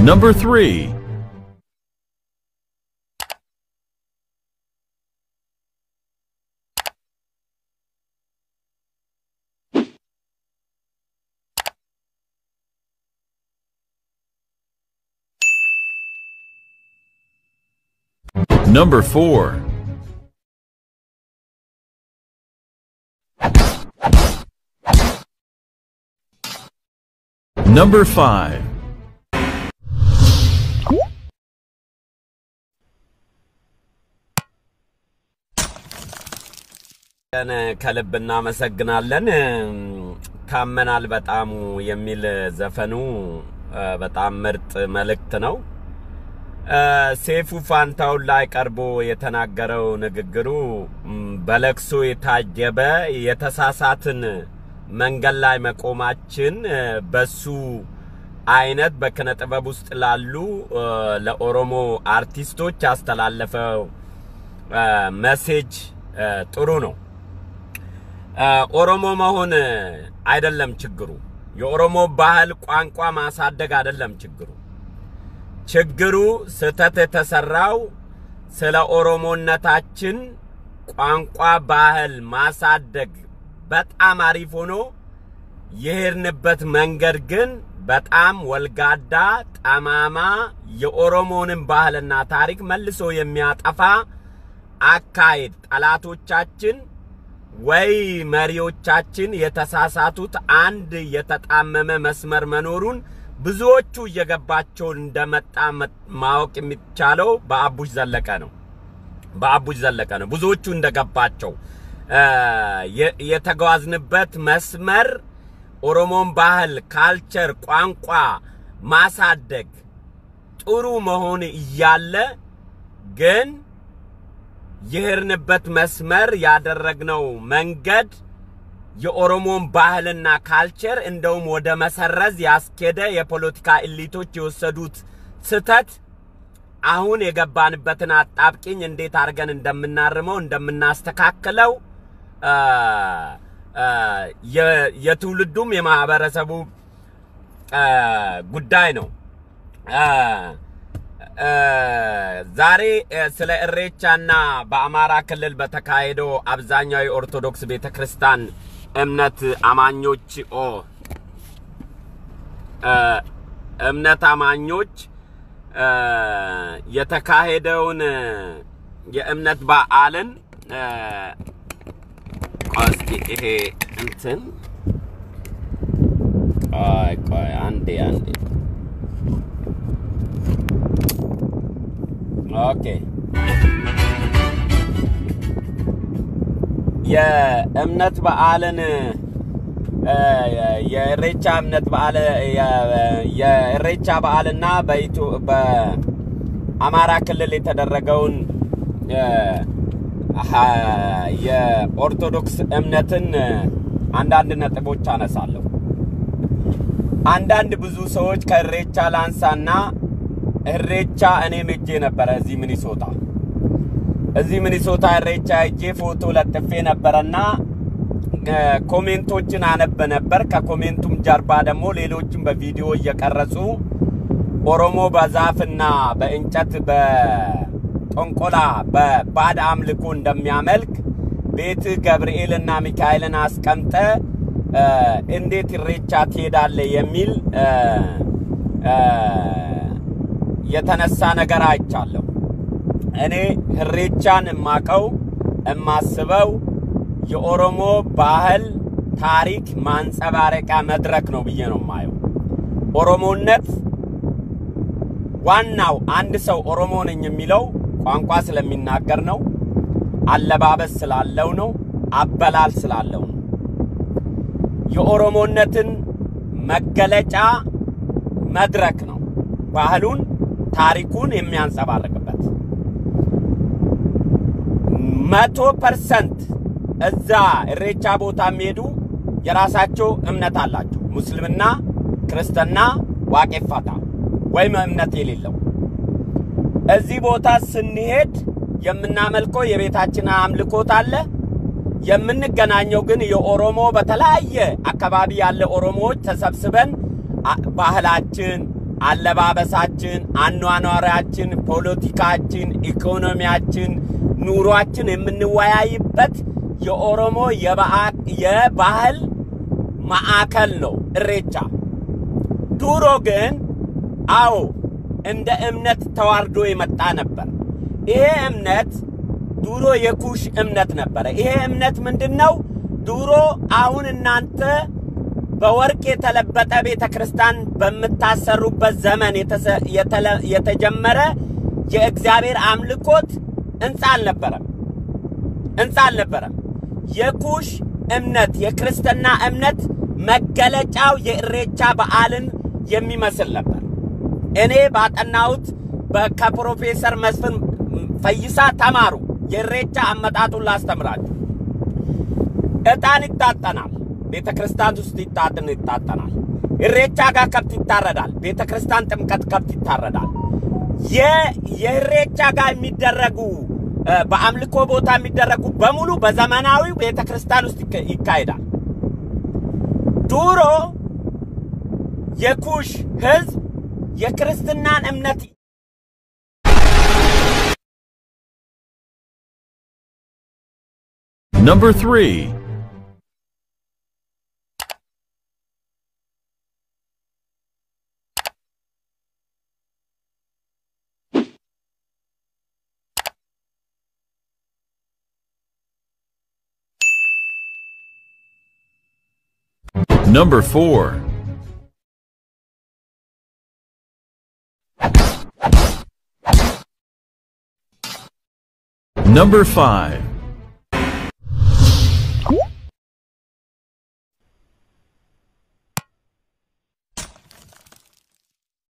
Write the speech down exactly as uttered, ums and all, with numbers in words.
Number three. Number four. Number five. ከልብና መሰግናለን ታመናል በጣም የሚል ዘፈኑ በጣም ምርጥ መልእክት ነው ሴፉ ፋንታው ላይ ቀርቦ የተናገረው ንግግሩ በለክሶ የታጀበ የተሳሳትን መንገድ ላይ መቆማችን በሱ አይነት በከነ ጥበብ ውስጥ ላሉ ለኦሮሞ አርቲስቶች ያስተላለፈው ሜሴጅ ጥሩ ነው ኦሮሞ መሆን አይደለም ችግሩ የኦሮሞ ባህል ቋንቋ ማሳደግ አይደለም ችግሩ ችግሩ ስተት የተሰራው ስለ ኦሮሞነታችን ቋንቋ ባህል ማሳደግ በጣም አሪፍ ሆኖ የሄርንበት መንገድ ግን በጣም ወልጋዳ ጠማማ የኦሮሞንን ባህልና ታሪክ መልሶ የሚያጠፋ አካይድ ጠላቶቻችን ወይ መሪዎቻችን የተሳሳቱት አንድ የተጣመመ መስመር መኖሩን ብዙዎቹ እየገባቸው እንደመጣ ማወቅ የሚቻለው በአቡሽ ዘለቀ ነው በአቡሽ ዘለቀ ነው ብዙዎቹ እንደገባቸው የተጓዝንበት መስመር ኦሮሞን ባህል ካልቸር ቋንቋ ማሳደግ ጥሩ መሆን ይያለ ግን የሄርንበት መስመር ያደረግነው መንገድ የኦሮሞን ባህልና ካልቸር እንደውም ወደ መሰረዝ ያስከደ የፖለቲካ ኤሊቶች የወሰዱት ስተት አሁን የገባንበትን አጣብቂኝ እንዴት አርገን እንደምናርመው እንደምናስተካክለው የትውልዱም የማህበረሰቡ ጉዳይ ነው ዛሬ ስለ እሬቻና በአማራ ክልል በተካሄደው አብዛኛው የኦርቶዶክስ ቤተክርስቲያን እምነት አማኞች ኦ እምነት አማኞች የተካሄደውን የእምነት በዓልን ቆስቲ ይሄ እንትን አይ ቆይ አንዴ አንዴ ኦኬ የእምነት በዓልን የኢሬቻ እምነት በዓል የኢሬቻ በዓልና በኢቱ በአማራ ክልል የተደረገውን የኦርቶዶክስ እምነትን አንዳንድ ነጥቦች አነሳለሁ አንዳንድ ብዙ ሰዎች ከኢሬቻ ላንሳና ኢሬቻ እኔ መጄ ነበር እዚህ ሚኒሶታ እዚህ ሚኒሶታ ኢሬቻ እጄ ፎቶ ለጥፌ ነበርና ኮሜንቶችን አነብ ነበር ከኮሜንቱም ጀርባ ደግሞ ሌሎችም በቪዲዮ እየቀረጹ ኦሮሞ በዛፍና በእንጨት በጦንቆላ በባድ አምልኮ እንደሚያመልክ ቤት ገብርኤልና ሚካኤልን አስቀምጠ እንዴት ኢሬቻ ትሄዳለ የሚል የተነሳ ነገር አይቻለሁ እኔ ኢሬቻን ማቀው እማስበው የኦሮሞ ባህል ታሪክ ማንጸባረቂያ መድረክ ነው ብዬ ነው ማየው ኦሮሞነት ዋናው አንድ ሰው ኦሮሞ ነኝ የሚለው ቋንቋ ስለሚናገር ነው አለባበስ ስላለው ነው አበላል ስላለው ነው የኦሮሞነትን መገለጫ መድረክ ነው ባህሉን ታሪኩን የሚያንጸባርቅበት መቶ ፐርሰንት እዛ ኢሬቻ ቦታ የሚሄዱ የራሳቸው እምነት አላቸው ሙስሊምና ክርስቲያና ዋቄፋታ ወይም እምነት የሌለው እዚህ ቦታ ስንሄድ የምናመልከው የቤታችን አምልኮት አለ የምንገናኘው ግን የኦሮሞ በተለያየ አካባቢ ያለ ኦሮሞዎች ተሰብስበን ባህላችን አለባበሳችን አኗኗራችን ፖለቲካችን ኢኮኖሚያችን ኑሯችን የምንወያይበት የኦሮሞ የባህል ማዕከል ነው ኢሬቻ ድሮ ግን አዎ እንደ እምነት ተዋርዶ የመጣ ነበር ይሄ እምነት ድሮ የኩሽ እምነት ነበር ይሄ እምነት ምንድነው ድሮ አሁን እናንተ በወርቅ የተለበጠ ቤተክርስቲያን በመታሰሩበት ዘመን የተጀመረ የእግዚአብሔር አምልኮት እንጻል ነበር እንጻል ነበር የኩሽ እምነት የክርስቲያና እምነት መገለጫው የኢሬቻ በዓልን የሚመስል ነበር እኔ ባጠናውት በከፕሮፌሰር መስፍን ፈይሳ ተማሩ የኢሬቻ አመጣጡን ላስተምራችሁ እጣን ይጣጣናል ቤተክርስቲያን ውስጥ ይጣጣን ይጣጣናል ኢሬቻ ጋር ከብት ይታረዳል ቤተክርስቲያን ጥምቀት ከብት ይታረዳል የኢሬቻ ጋር የሚደረጉ በአምልኮ ቦታ የሚደረጉ በሙሉ በዘመናዊ ቤተክርስቲያን ውስጥ ይካሄዳል ድሮ የኩሽ ህዝብ የክርስትናን እምነት Number three. Number four. Number five.